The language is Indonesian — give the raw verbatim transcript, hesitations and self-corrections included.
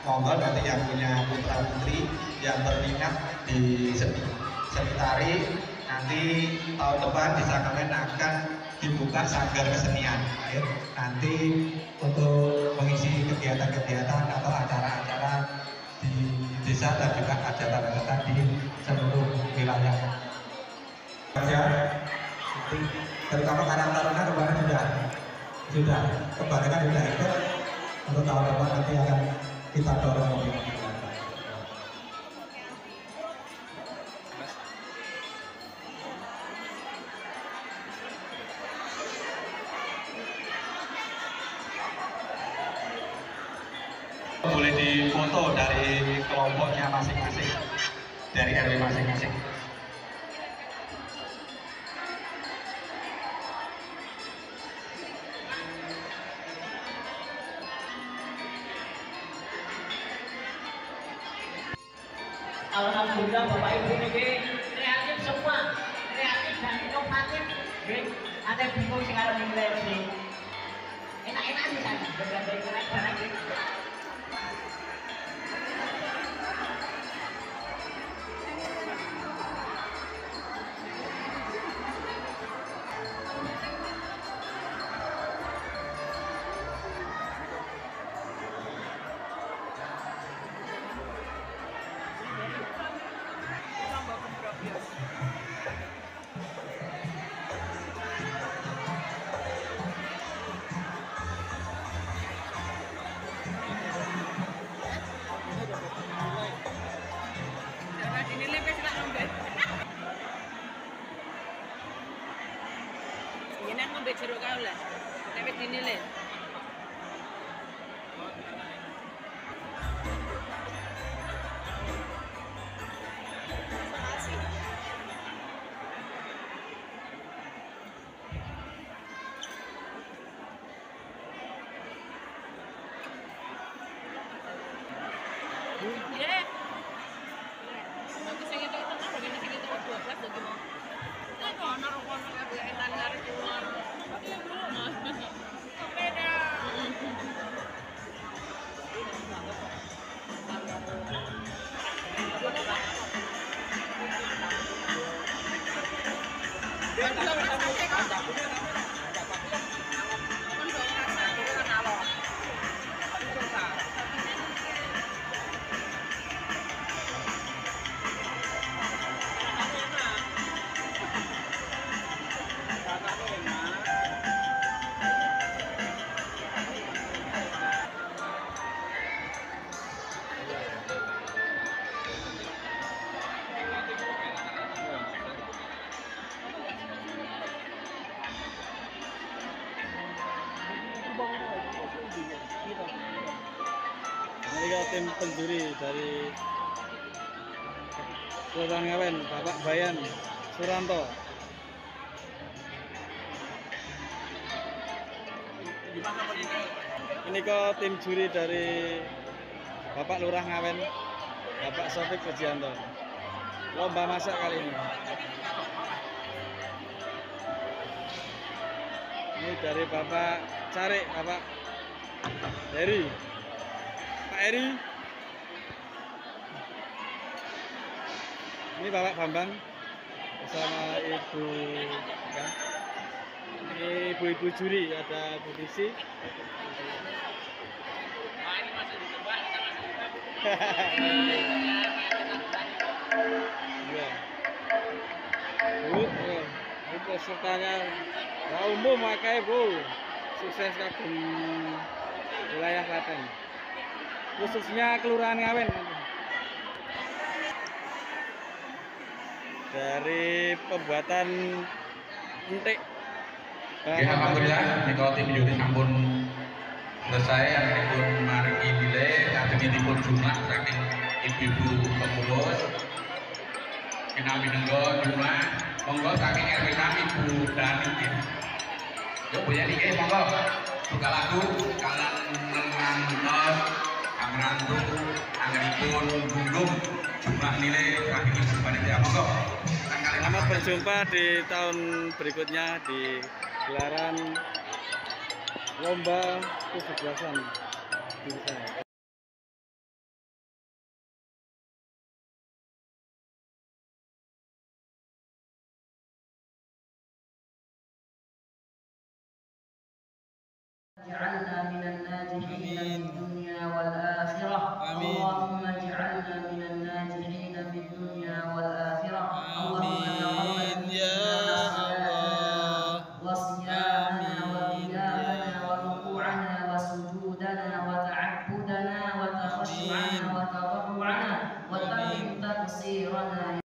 monggo nanti yang punya putra putri yang berminat di seni, seni tari nanti tahun depan bisa kalian akan dibuka sanggar kesenian. Ayo, nanti untuk mengisi kegiatan-kegiatan atau acara-acara di desa dan juga acara-acara di seluruh wilayah. Ya, terutama karang taruna kemarin sudah sudah kebanyakan sudah ikut. Untuk tahun depan nanti akan kita dorong lebih. Boleh difoto dari kelompoknya masing-masing, dari R W masing-masing. Alhamdulillah Bapak Ibu ini kreatif semua, kreatif dan inovatif. Ada bingung sih kalau nilai sih. Enak-enak sih kan, berbagai cara gitu. Ini aku ambil jeruk kau lah, tapi dinilai. Ya, bagus yang itu itu kan, begini sih itu dua belas lagi mau. Itu kono kono ya bu, entar nari keluar. Beda. Dia belum sampai kok. Ini tim penjuri dari Kelurahan Ngawen, Bapak Bayan Suranto. Ini kok tim juri dari Bapak Lurah Ngawen, Bapak Sofik Pujianto. Lomba masak kali ini. Ini dari Bapak Carik, Bapak Heri, Pak Heri. Ini Bapak Bambang bersama Ibu ya. Ini ibu-ibu juri, ada Bu Disi. Ya. Bu, ini pesertanya ya umum makanya Bu, sukses kagum wilayah Klaten, khususnya Kelurahan Ngawen. Dari pembuatan entik. Oke, alhamdulillah nika tim juri sampun selesai dipun maringi nilai lajeng dipun jumlah saking ibu-ibu pengurus kinami nenggo jumlah monggo saking R W kami Ibu Dani. Yuk Bu Yani nggih monggo buka lagu kalian menang nos angrantu anggenipun gunggung jumlah nilai saking ibu panitia monggo. Selamat berjumpa di tahun berikutnya di gelaran lomba tujuh belasan. اجعلنا من الناجحين في آمين. الدنيا والآخرة. آمين. اللهم اجعلنا من الناجحين في الدنيا والآخرة. اللهم آمين تقبل يا منا الله. وصيامنا آمين وقيامنا يا وركوعنا وسجودنا وتعبدنا وتخشعنا آمين. وتضرعنا وتمم